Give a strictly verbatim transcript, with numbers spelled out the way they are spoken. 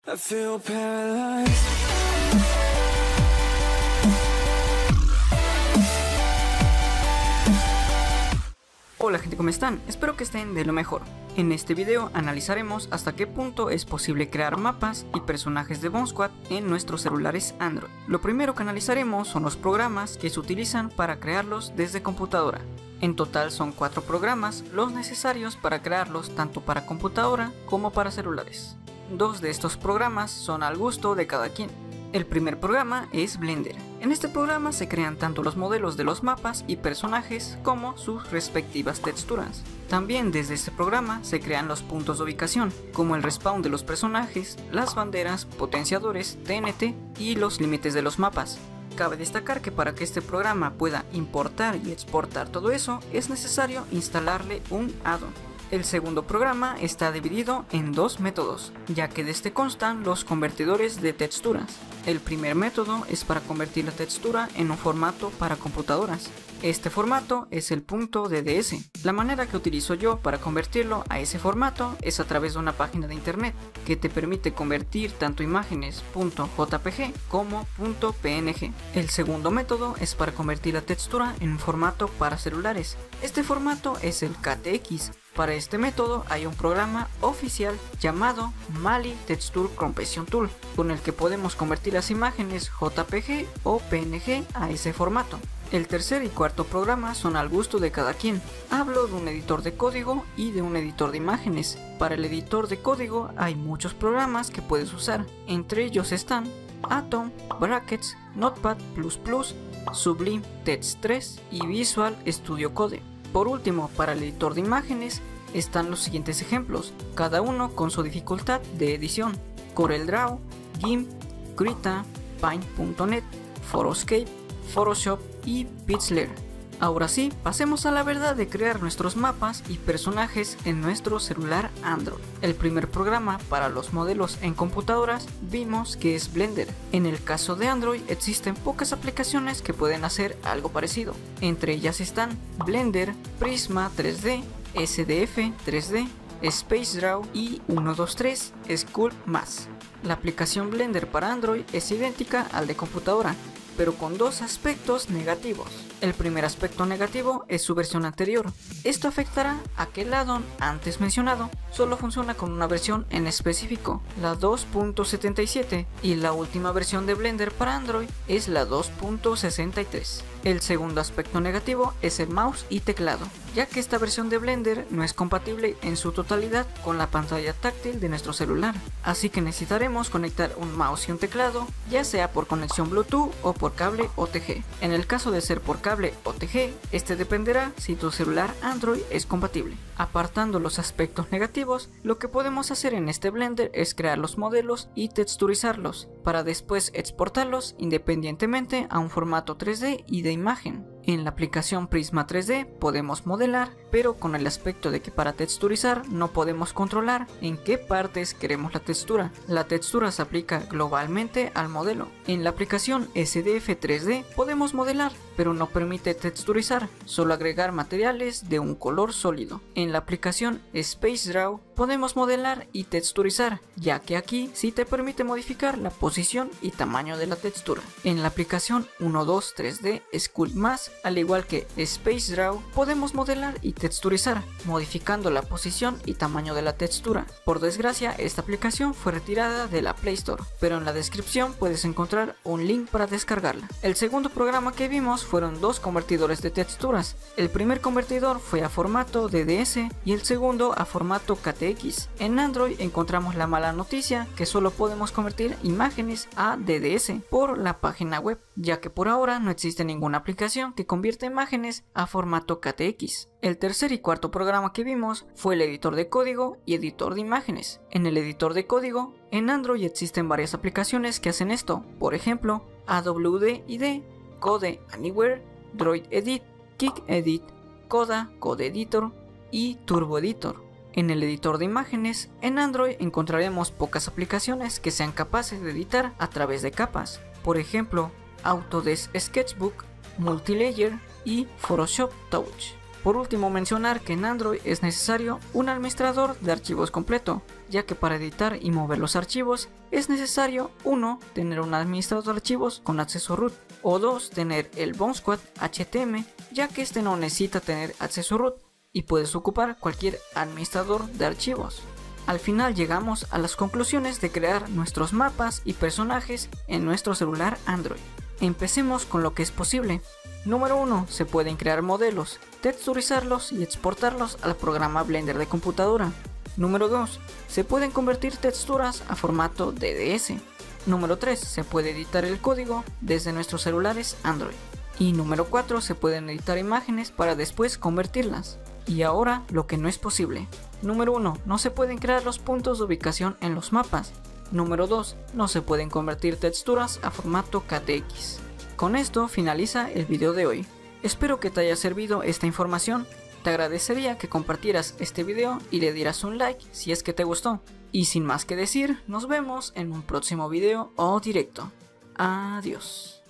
I feel paralyzed. Hola gente, ¿cómo están? Espero que estén de lo mejor. En este video analizaremos hasta qué punto es posible crear mapas y personajes de Bomb Squad en nuestros celulares Android. Lo primero que analizaremos son los programas que se utilizan para crearlos desde computadora. En total son cuatro programas los necesarios para crearlos tanto para computadora como para celulares. Dos de estos programas son al gusto de cada quien. El primer programa es Blender. En este programa se crean tanto los modelos de los mapas y personajes como sus respectivas texturas. También desde este programa se crean los puntos de ubicación, como el respawn de los personajes, las banderas, potenciadores, T N T y los límites de los mapas. Cabe destacar que para que este programa pueda importar y exportar todo eso, es necesario instalarle un add-on. El segundo programa está dividido en dos métodos, ya que de este constan los convertidores de texturas. El primer método es para convertir la textura en un formato para computadoras. Este formato es el .dds. La manera que utilizo yo para convertirlo a ese formato es a través de una página de internet que te permite convertir tanto imágenes .jpg como .png. El segundo método es para convertir la textura en un formato para celulares. Este formato es el K T X. Para este método hay un programa oficial llamado Mali Texture Compression Tool, con el que podemos convertir las imágenes J P G o P N G a ese formato. El tercer y cuarto programa son al gusto de cada quien. Hablo de un editor de código y de un editor de imágenes. Para el editor de código hay muchos programas que puedes usar. Entre ellos están Atom, Brackets, Notepad plus plus, Sublime Text tres y Visual Studio Code. Por último, para el editor de imágenes están los siguientes ejemplos, cada uno con su dificultad de edición: CorelDRAW, GIMP, Krita, Paint punto net, Photoscape, Photoshop y Pixlr. Ahora sí, pasemos a la verdad de crear nuestros mapas y personajes en nuestro celular Android. El primer programa para los modelos en computadoras vimos que es Blender. En el caso de Android existen pocas aplicaciones que pueden hacer algo parecido. Entre ellas están Blender, Prisma tres D, S D F tres D, SpaceDraw y ciento veintitrés Sculpt+. La aplicación Blender para Android es idéntica al de computadora, pero con dos aspectos negativos. El primer aspecto negativo es su versión anterior. Esto afectará a que el add-on antes mencionado solo funciona con una versión en específico, la dos punto setenta y siete, y la última versión de Blender para Android es la dos punto sesenta y tres. El segundo aspecto negativo es el mouse y teclado, ya que esta versión de Blender no es compatible en su totalidad con la pantalla táctil de nuestro celular, así que necesitaremos conectar un mouse y un teclado, ya sea por conexión Bluetooth o por cable O T G. En el caso de ser por cable O T G, este dependerá si tu celular Android es compatible. Apartando los aspectos negativos, lo que podemos hacer en este Blender es crear los modelos y texturizarlos, para después exportarlos independientemente a un formato tres D y de imagen. En la aplicación Prisma tres D podemos modelar, pero con el aspecto de que para texturizar no podemos controlar en qué partes queremos la textura. La textura se aplica globalmente al modelo. En la aplicación S D F tres D podemos modelar, pero no permite texturizar, solo agregar materiales de un color sólido. En la aplicación SpaceDraw podemos modelar y texturizar, ya que aquí sí te permite modificar la posición y tamaño de la textura. En la aplicación ciento veintitrés D Sculpt+, al igual que SpaceDraw, podemos modelar y texturizar, modificando la posición y tamaño de la textura. Por desgracia, esta aplicación fue retirada de la Play Store, pero en la descripción puedes encontrar un link para descargarla. El segundo programa que vimos fueron dos convertidores de texturas. El primer convertidor fue a formato D D S y el segundo a formato K T X. En Android encontramos la mala noticia que solo podemos convertir imágenes a D D S por la página web, ya que por ahora no existe ninguna aplicación que convierte imágenes a formato K T X. El tercer y cuarto programa que vimos fue el editor de código y editor de imágenes. En el editor de código, en Android existen varias aplicaciones que hacen esto, por ejemplo, A W D I D, Code Anywhere, Droid Edit, Kick Edit, Coda, Code Editor y Turbo Editor. En el editor de imágenes, en Android encontraremos pocas aplicaciones que sean capaces de editar a través de capas, por ejemplo, Autodesk Sketchbook, Multilayer y Photoshop Touch. Por último, mencionar que en Android es necesario un administrador de archivos completo, ya que para editar y mover los archivos es necesario uno tener un administrador de archivos con acceso root, o dos tener el BoneSquad H T M, ya que este no necesita tener acceso root y puedes ocupar cualquier administrador de archivos. Al final llegamos a las conclusiones de crear nuestros mapas y personajes en nuestro celular Android. Empecemos con lo que es posible. Número uno. Se pueden crear modelos, texturizarlos y exportarlos al programa Blender de computadora. Número dos. Se pueden convertir texturas a formato D D S. Número tres. Se puede editar el código desde nuestros celulares Android. Y número cuatro. Se pueden editar imágenes para después convertirlas. Y ahora lo que no es posible. Número uno. No se pueden crear los puntos de ubicación en los mapas. Número dos. No se pueden convertir texturas a formato K T X. Con esto finaliza el video de hoy. Espero que te haya servido esta información. Te agradecería que compartieras este video y le dieras un like si es que te gustó. Y sin más que decir, nos vemos en un próximo video o directo. Adiós.